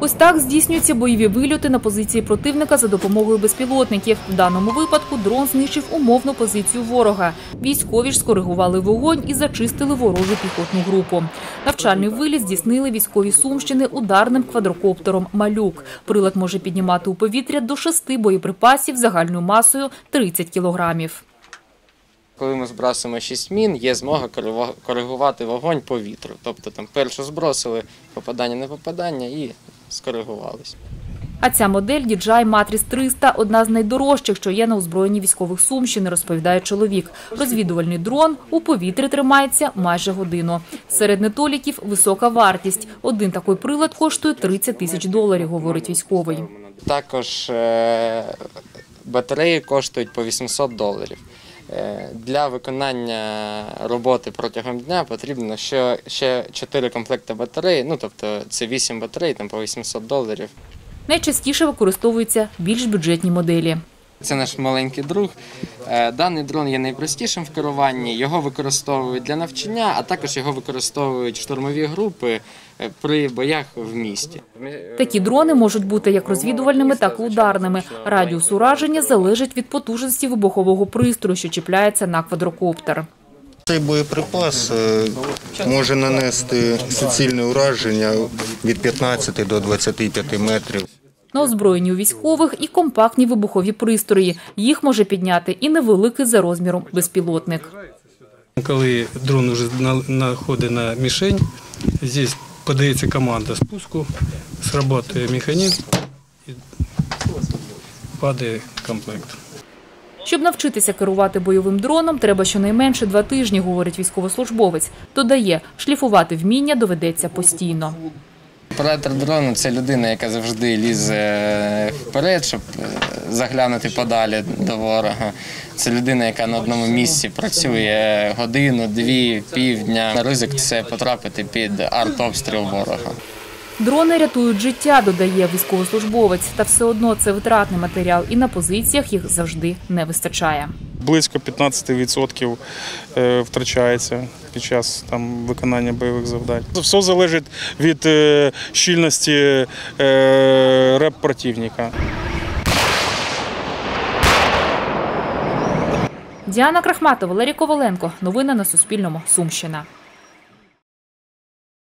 Ось так здійснюються бойові вильоти на позиції противника за допомогою безпілотників. В даному випадку дрон знищив умовну позицію ворога. Військові ж скоригували вогонь і зачистили ворожу піхотну групу. Навчальний виліт здійснили військові Сумщини ударним квадрокоптером «Малюк». Прилад може піднімати у повітря до 6 боєприпасів загальною масою 30 кілограмів. Коли ми збрасуємо 6 мін, є змога коригувати вогонь по вітру. Тобто там першу збросили, попадання, не попадання і скоригувалися. А ця модель DJI Matrix 300 – одна з найдорожчих, що є на озброєнні військових Сумщини, розповідає чоловік. Розвідувальний дрон у повітрі тримається майже годину. Серед недоліків – висока вартість. Один такий прилад коштує $30 тисяч, говорить військовий. Також батареї коштують по $800. Для виконання роботи протягом дня потрібно ще 4 комплекти батарей, тобто це 8 батарей, там по $800. Найчастіше використовуються більш бюджетні моделі. Це наш маленький друг. Даний дрон є найпростішим в керуванні, його використовують для навчання, а також його використовують штурмові групи при боях в місті. Такі дрони можуть бути як розвідувальними, так і ударними. Радіус ураження залежить від потужності вибухового пристрою, що чіпляється на квадрокоптер. Цей боєприпас може нанести суцільне ураження від 15 до 25 метрів. На озброєнні у військових і компактні вибухові пристрої. Їх може підняти і невеликий за розміром безпілотник. Коли дрон вже знаходить на мішень, тут подається команда спуску, срабатує механізм і падає комплект. Щоб навчитися керувати бойовим дроном, треба щонайменше 2 тижні, говорить військовослужбовець. Додає, шліфувати вміння доведеться постійно. Оператор дрону – це людина, яка завжди лізе вперед, щоб заглянути подалі до ворога. Це людина, яка на одному місці працює годину, 2, півдня. Ризик – це потрапити під артобстріл ворога. Дрони рятують життя, додає військовослужбовець. Та все одно це витратний матеріал і на позиціях їх завжди не вистачає. Близько 15% втрачається під час виконання бойових завдань. Все залежить від щільності реп противника. Діана Крахматова, Валерій Коваленко. Новини на Суспільному. Сумщина.